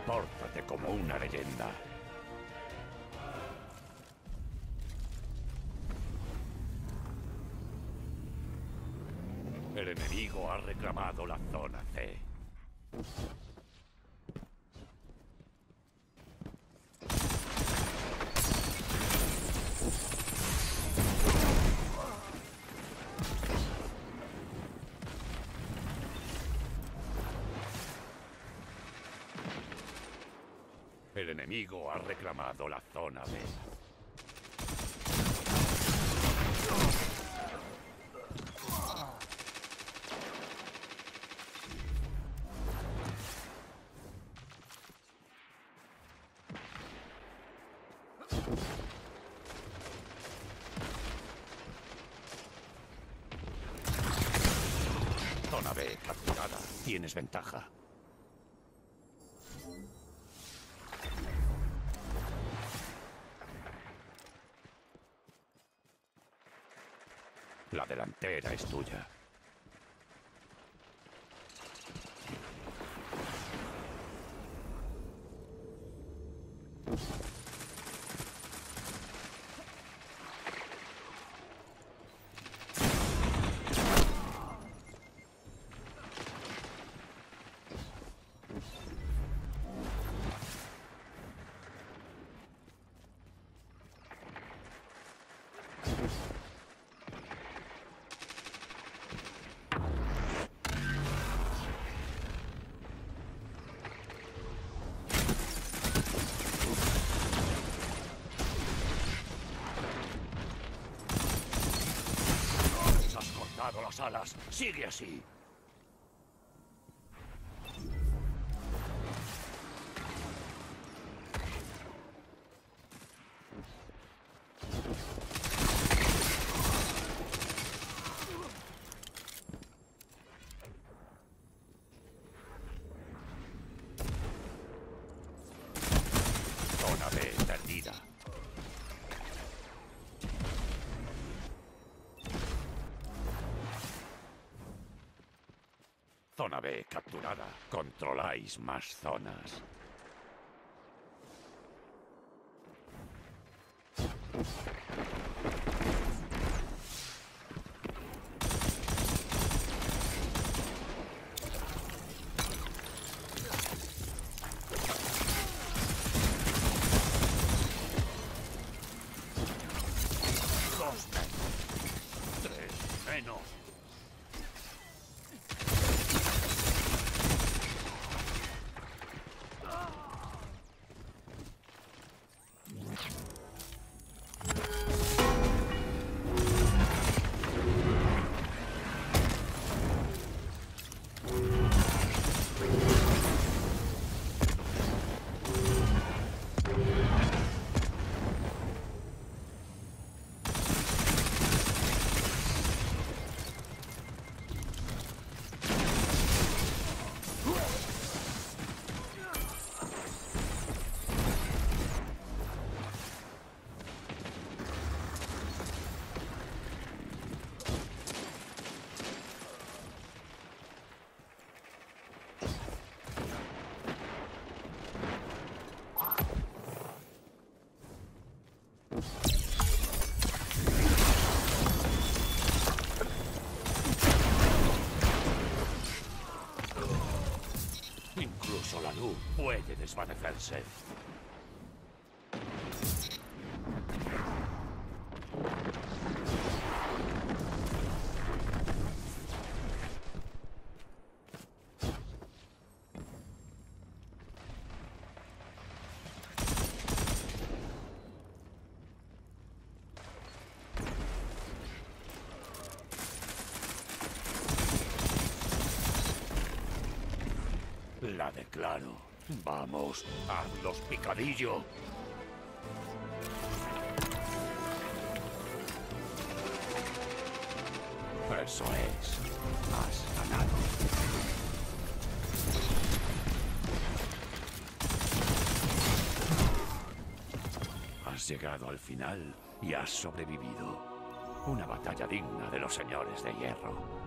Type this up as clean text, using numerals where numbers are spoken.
Compórtate como una leyenda. El enemigo ha reclamado la zona C. El enemigo ha reclamado la zona B. Zona B capturada. Tienes ventaja. La delantera es tuya. Las alas. Sigue así. Zona B perdida. Zona B capturada. Controláis más zonas. Dos menos. Tres menos. Incluso la luz puede desvanecerse. La declaro. Vamos, hazlos picadillo. Eso es. Has ganado. Has llegado al final y has sobrevivido. Una batalla digna de los señores de hierro.